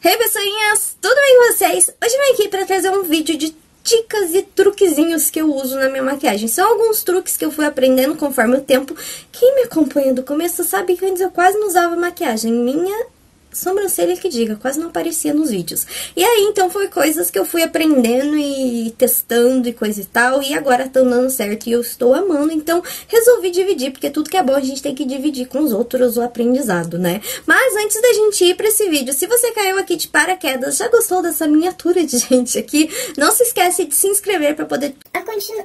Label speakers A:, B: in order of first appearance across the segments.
A: Hey pessoinhas, tudo bem com vocês? Hoje eu vim aqui pra trazer um vídeo de dicas e truquezinhos que eu uso na minha maquiagem. São alguns truques que eu fui aprendendo conforme o tempo. Quem me acompanha do começo sabe que antes eu quase não usava maquiagem. Minha sobrancelha que diga, quase não aparecia nos vídeos. E aí, então, foi coisas que eu fui aprendendo e testando e coisa e tal. E agora estão dando certo e eu estou amando. Então, resolvi dividir, porque tudo que é bom a gente tem que dividir com os outros o aprendizado, né? Mas antes da gente ir para esse vídeo, se você caiu aqui de paraquedas, já gostou dessa miniatura de gente aqui, não se esquece de se inscrever para poder continuar.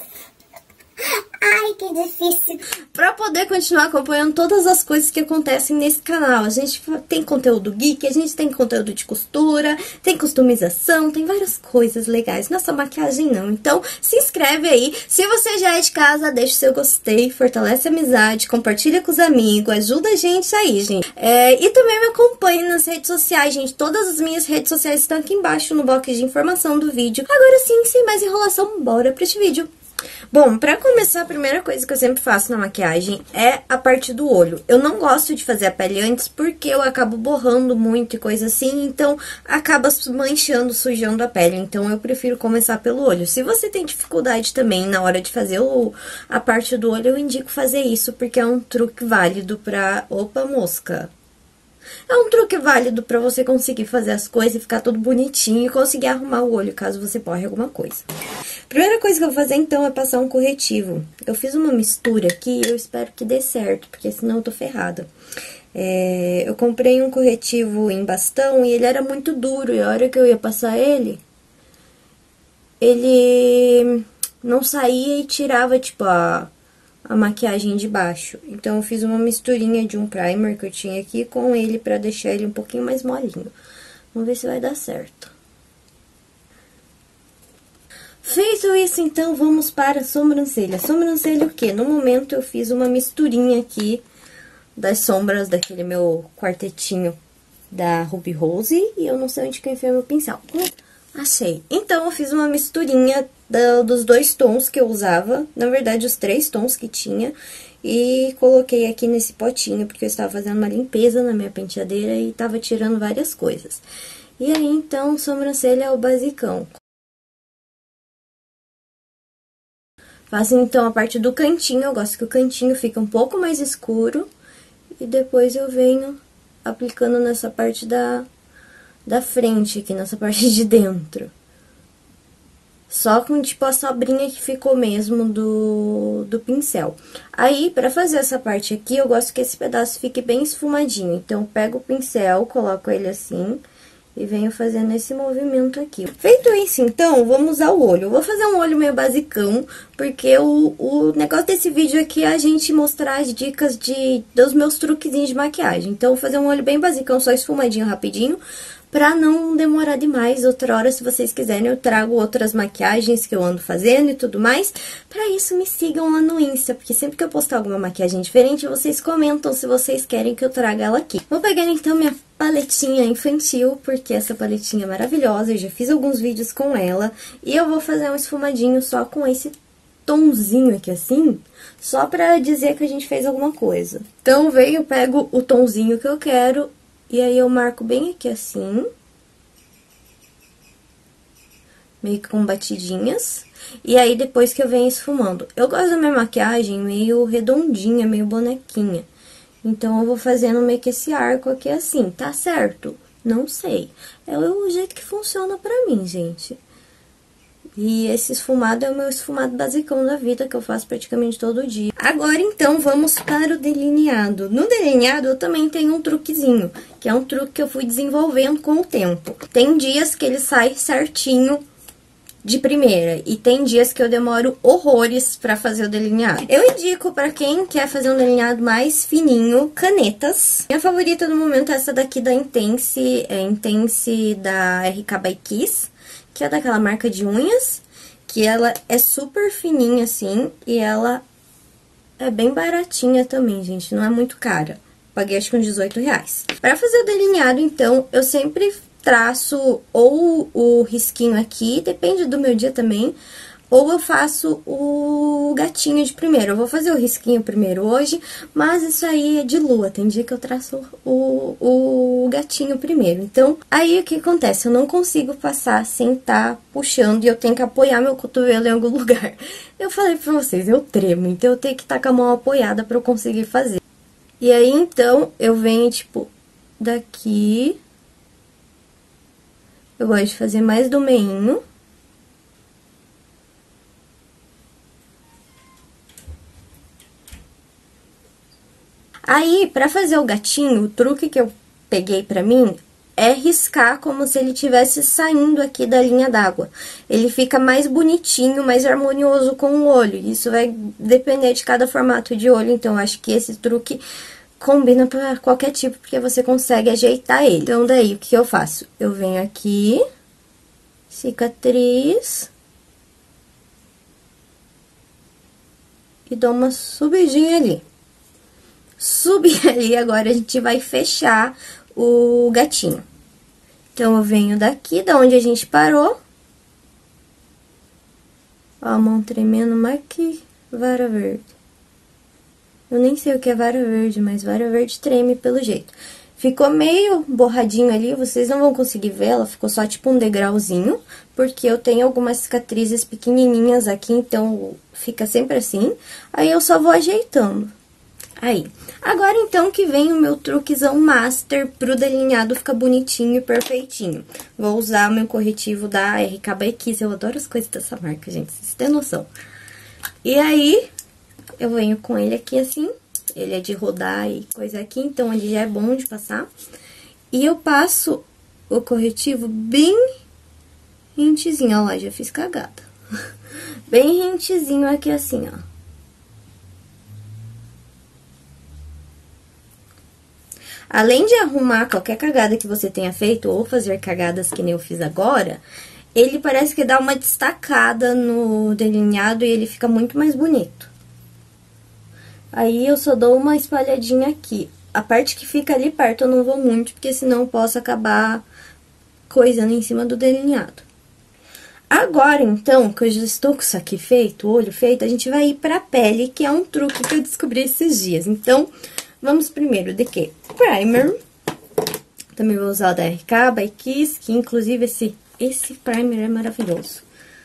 A: Ai, que difícil. Pra poder continuar acompanhando todas as coisas que acontecem nesse canal. A gente tem conteúdo geek, a gente tem conteúdo de costura, tem customização, tem várias coisas legais. Nossa, maquiagem não. Então, se inscreve aí. Se você já é de casa, deixa o seu gostei, fortalece a amizade, compartilha com os amigos, ajuda a gente aí, gente. E também me acompanhe nas redes sociais, gente. Todas as minhas redes sociais estão aqui embaixo no box de informação do vídeo. Agora sim, sem mais enrolação, bora pra este vídeo. Bom, pra começar, a primeira coisa que eu sempre faço na maquiagem é a parte do olho. Eu não gosto de fazer a pele antes porque eu acabo borrando muito e coisa assim, então acaba manchando, sujando a pele. Então eu prefiro começar pelo olho. Se você tem dificuldade também na hora de fazer a parte do olho, eu indico fazer isso porque é um truque válido pra... Opa, mosca! É um truque válido pra você conseguir fazer as coisas e ficar tudo bonitinho e conseguir arrumar o olho caso você borre alguma coisa. Primeira coisa que eu vou fazer, então, é passar um corretivo. Eu fiz uma mistura aqui e eu espero que dê certo, porque senão eu tô ferrada. Eu comprei um corretivo em bastão e ele era muito duro. E a hora que eu ia passar ele não saía e tirava, tipo, a maquiagem de baixo. Então, eu fiz uma misturinha de um primer que eu tinha aqui com ele pra deixar ele um pouquinho mais molinho. Vamos ver se vai dar certo. Feito isso, então, vamos para a sobrancelha. Sobrancelha o quê? No momento, eu fiz uma misturinha aqui das sombras daquele meu quartetinho da Ruby Rose. E eu não sei onde que eu enfiei meu pincel. Achei. Então, eu fiz uma misturinha dos dois tons que eu usava. Na verdade, os 3 tons que tinha. E coloquei aqui nesse potinho, porque eu estava fazendo uma limpeza na minha penteadeira e estava tirando várias coisas. E aí, então, sobrancelha é o basicão. Faço, então, a parte do cantinho. Eu gosto que o cantinho fique um pouco mais escuro. E depois eu venho aplicando nessa parte da frente aqui, nessa parte de dentro. Só com, tipo, a sobrinha que ficou mesmo do pincel. Aí, pra fazer essa parte aqui, eu gosto que esse pedaço fique bem esfumadinho. Então, eu pego o pincel, coloco ele assim... E venho fazendo esse movimento aqui. Feito isso, então, vamos usar o olho. Eu vou fazer um olho meio basicão, porque o negócio desse vídeo aqui é a gente mostrar as dicas dos meus truquezinhos de maquiagem. Então, eu vou fazer um olho bem basicão, só esfumadinho, rapidinho, pra não demorar demais. Outra hora, se vocês quiserem, eu trago outras maquiagens que eu ando fazendo e tudo mais. Pra isso, me sigam lá no Insta, porque sempre que eu postar alguma maquiagem diferente, vocês comentam se vocês querem que eu traga ela aqui. Vou pegar, então, minha paletinha infantil, porque essa paletinha é maravilhosa, eu já fiz alguns vídeos com ela. E eu vou fazer um esfumadinho só com esse tomzinho aqui, assim, só pra dizer que a gente fez alguma coisa. Então, eu pego o tomzinho que eu quero, e aí eu marco bem aqui assim, meio que com batidinhas. E aí, depois que eu venho esfumando. Eu gosto da minha maquiagem meio redondinha, meio bonequinha. Então, eu vou fazendo meio que esse arco aqui assim, tá certo? Não sei. É o jeito que funciona pra mim, gente. E esse esfumado é o meu esfumado basicão da vida, que eu faço praticamente todo dia. Agora, então, vamos para o delineado. No delineado, eu também tenho um truquezinho, que é um truque que eu fui desenvolvendo com o tempo. Tem dias que ele sai certinho de primeira, e tem dias que eu demoro horrores pra fazer o delineado. Eu indico pra quem quer fazer um delineado mais fininho, canetas. Minha favorita no momento é essa daqui da Intense, Intense da RK by Kiss, que é daquela marca de unhas, que ela é super fininha assim, e ela é bem baratinha também, gente, não é muito cara. Paguei acho que uns R$18. Pra fazer o delineado, então, eu sempre traço ou o risquinho aqui, depende do meu dia também, ou eu faço o gatinho de primeiro. Eu vou fazer o risquinho primeiro hoje, mas isso aí é de lua. Tem dia que eu traço o gatinho primeiro. Então, aí o que acontece? Eu não consigo passar sem estar puxando e eu tenho que apoiar meu cotovelo em algum lugar. Eu falei pra vocês, eu tremo, então eu tenho que estar com a mão apoiada pra eu conseguir fazer. E aí, então, eu venho, tipo, daqui. Eu gosto de fazer mais do meinho. Aí, pra fazer o gatinho, o truque que eu peguei pra mim é riscar como se ele estivesse saindo aqui da linha d'água. Ele fica mais bonitinho, mais harmonioso com o olho. Isso vai depender de cada formato de olho, então acho que esse truque combina pra qualquer tipo, porque você consegue ajeitar ele. Então, daí, o que eu faço? Eu venho aqui, cicatriz, e dou uma subidinha ali. Subir ali, agora a gente vai fechar o gatinho. Então, eu venho daqui, da onde a gente parou. Ó, a mão tremendo mais que vara verde. Eu nem sei o que é vara verde, mas vara verde treme pelo jeito. Ficou meio borradinho ali, vocês não vão conseguir ver, ela ficou só tipo um degrauzinho, porque eu tenho algumas cicatrizes pequenininhas aqui, então fica sempre assim. Aí, eu só vou ajeitando. Aí, agora então que vem o meu truquezão master pro delineado ficar bonitinho e perfeitinho. Vou usar o meu corretivo da RK by Kiss, eu adoro as coisas dessa marca, gente, vocês têm noção. E aí, eu venho com ele aqui assim, ele é de rodar e coisa aqui, então ele já é bom de passar. E eu passo o corretivo bem rentezinho, ó lá, já fiz cagada. Bem rentezinho aqui assim, ó. Além de arrumar qualquer cagada que você tenha feito, ou fazer cagadas que nem eu fiz agora, ele parece que dá uma destacada no delineado e ele fica muito mais bonito. Aí, eu só dou uma espalhadinha aqui. A parte que fica ali perto eu não vou muito, porque senão eu posso acabar coisando em cima do delineado. Agora, então, que eu já estou com isso aqui feito, o olho feito, a gente vai ir pra pele, que é um truque que eu descobri esses dias. Então, vamos primeiro de quê? Primer. Também vou usar o da RK by Kiss, que inclusive esse primer é maravilhoso.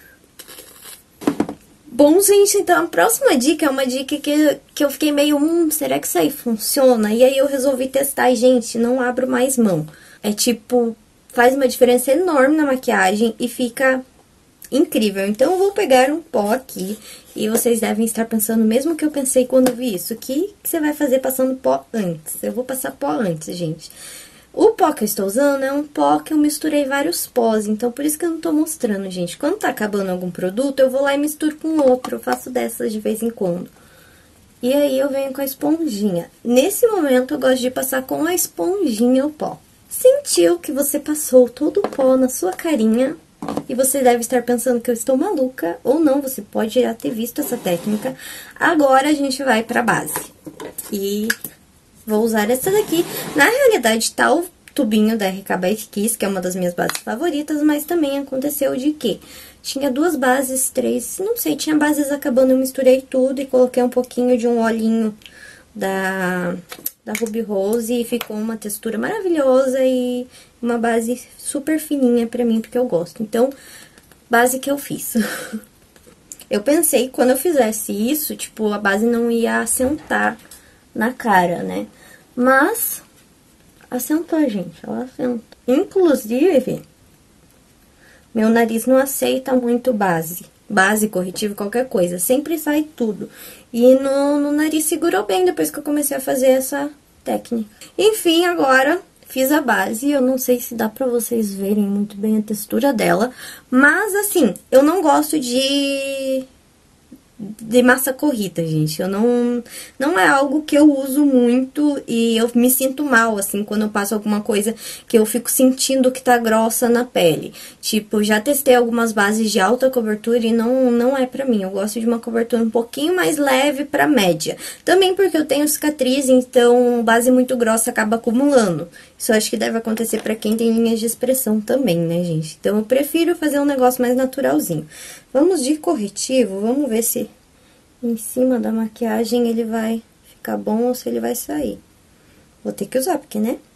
A: Bom, gente, então a próxima dica é uma dica que eu fiquei meio, será que isso aí funciona? E aí eu resolvi testar e, gente, não abro mais mão. É tipo, faz uma diferença enorme na maquiagem e fica incrível. Então, eu vou pegar um pó aqui e vocês devem estar pensando o mesmo que eu pensei quando vi isso. O que você vai fazer passando pó antes? Eu vou passar pó antes, gente. O pó que eu estou usando é um pó que eu misturei vários pós, então por isso que eu não tô mostrando, gente. Quando tá acabando algum produto, eu vou lá e misturo com outro, eu faço dessas de vez em quando. E aí, eu venho com a esponjinha. Nesse momento, eu gosto de passar com a esponjinha o pó. Sentiu que você passou todo o pó na sua carinha e você deve estar pensando que eu estou maluca, ou não, você pode já ter visto essa técnica. Agora, a gente vai pra base. E vou usar essa daqui. Na realidade, tá o tubinho da RK by Kiss, que é uma das minhas bases favoritas, mas também aconteceu de que tinha duas bases, três, não sei, tinha bases acabando, eu misturei tudo e coloquei um pouquinho de um olhinho da Ruby Rose e ficou uma textura maravilhosa e uma base super fininha pra mim, porque eu gosto. Então, base que eu fiz. Eu pensei que quando eu fizesse isso, tipo, a base não ia assentar na cara, né? Mas assentou, gente, ela assentou. Inclusive, meu nariz não aceita muito base, corretivo, qualquer coisa, sempre sai tudo. E no nariz segurou bem depois que eu comecei a fazer essa técnica. Enfim, agora fiz a base, eu não sei se dá pra vocês verem muito bem a textura dela, mas assim, eu não gosto de de massa corrida, gente. Eu não é algo que eu uso muito e eu me sinto mal, assim, quando eu passo alguma coisa que eu fico sentindo que tá grossa na pele. Tipo, já testei algumas bases de alta cobertura e não é pra mim. Eu gosto de uma cobertura um pouquinho mais leve pra média. Também porque eu tenho cicatriz, então base muito grossa acaba acumulando. Isso eu acho que deve acontecer pra quem tem linhas de expressão também, né, gente? Então eu prefiro fazer um negócio mais naturalzinho. Vamos de corretivo, vamos ver se em cima da maquiagem ele vai ficar bom ou se ele vai sair. Vou ter que usar, porque, né?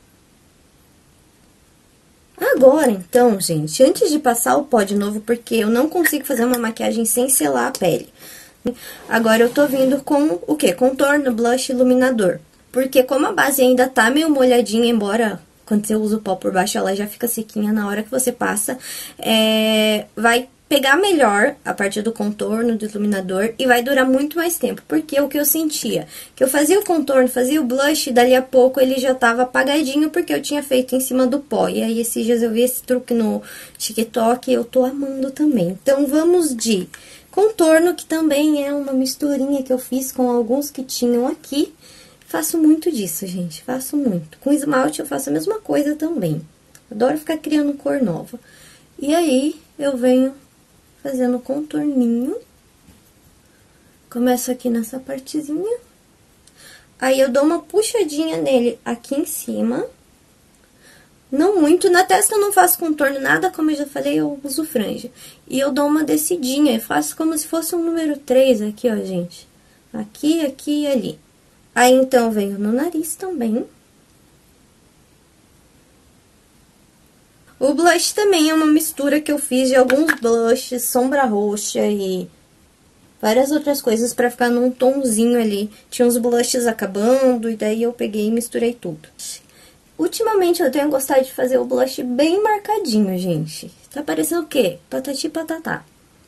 A: Agora, então, gente, antes de passar o pó de novo, porque eu não consigo fazer uma maquiagem sem selar a pele. Agora, eu tô vindo com o quê? Contorno, blush, iluminador. Porque como a base ainda tá meio molhadinha, embora quando você usa o pó por baixo ela já fica sequinha na hora que você passa, vai pegar melhor a parte do contorno, do iluminador, e vai durar muito mais tempo. Porque o que eu sentia? Que eu fazia o contorno, fazia o blush, e dali a pouco ele já tava apagadinho, porque eu tinha feito em cima do pó. E aí, esses dias eu vi esse truque no TikTok e eu tô amando também. Então, vamos de contorno, que também é uma misturinha que eu fiz com alguns que tinham aqui. Faço muito disso, gente, faço muito. Com esmalte eu faço a mesma coisa também. Adoro ficar criando cor nova. E aí, eu venho fazendo contorninho. Começo aqui nessa partezinha. Aí, eu dou uma puxadinha nele aqui em cima. Não muito. Na testa eu não faço contorno nada, como eu já falei, eu uso franja. E eu dou uma descidinha, eu faço como se fosse um número 3 aqui, ó, gente. Aqui, aqui e ali. Aí, então, eu venho no nariz também. O blush também é uma mistura que eu fiz de alguns blushes, sombra roxa e várias outras coisas pra ficar num tomzinho ali. Tinha uns blushes acabando e daí eu peguei e misturei tudo. Ultimamente eu tenho gostado de fazer o blush bem marcadinho, gente. Tá parecendo o quê? Patati patatá.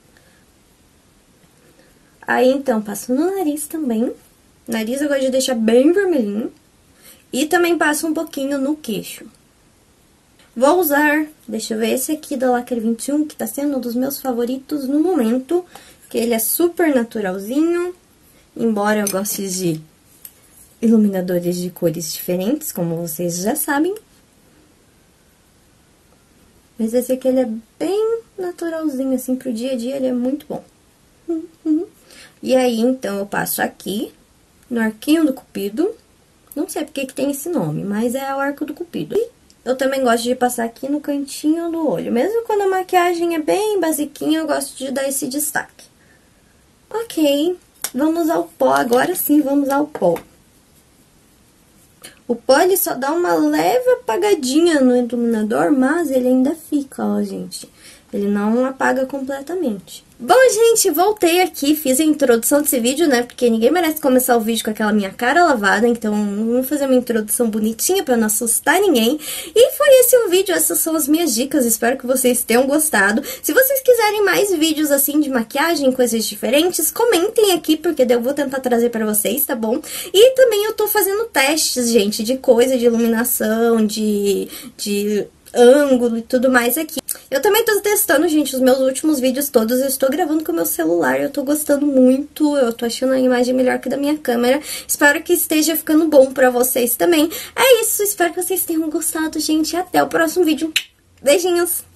A: Aí, então, passo no nariz também. Nariz eu gosto de deixar bem vermelhinho. E também passo um pouquinho no queixo. Vou usar, deixa eu ver, esse aqui da Lacre 21, que tá sendo um dos meus favoritos no momento. Que ele é super naturalzinho. Embora eu goste de iluminadores de cores diferentes, como vocês já sabem. Mas esse aqui, ele é bem naturalzinho, assim, pro dia a dia, ele é muito bom. E aí, então, eu passo aqui, no arquinho do cupido. Não sei porque que tem esse nome, mas é o arco do cupido. E eu também gosto de passar aqui no cantinho do olho. Mesmo quando a maquiagem é bem basiquinha, eu gosto de dar esse destaque. Ok, vamos ao pó. Agora sim, vamos ao pó. O pó, ele só dá uma leve apagadinha no iluminador, mas ele ainda fica, ó, gente. Ele não apaga completamente. Bom, gente, voltei aqui, fiz a introdução desse vídeo, né? Porque ninguém merece começar o vídeo com aquela minha cara lavada, então vamos fazer uma introdução bonitinha pra não assustar ninguém. E foi esse o vídeo, essas são as minhas dicas, espero que vocês tenham gostado. Se vocês quiserem mais vídeos assim de maquiagem, coisas diferentes, comentem aqui, porque eu vou tentar trazer pra vocês, tá bom? E também eu tô fazendo testes, gente, de coisa, de iluminação, de ângulo e tudo mais aqui. Eu também tô testando, gente, os meus últimos vídeos todos, eu estou gravando com o meu celular, eu tô gostando muito, eu tô achando a imagem melhor que a da minha câmera. Espero que esteja ficando bom pra vocês também. É isso, espero que vocês tenham gostado, gente, até o próximo vídeo. Beijinhos!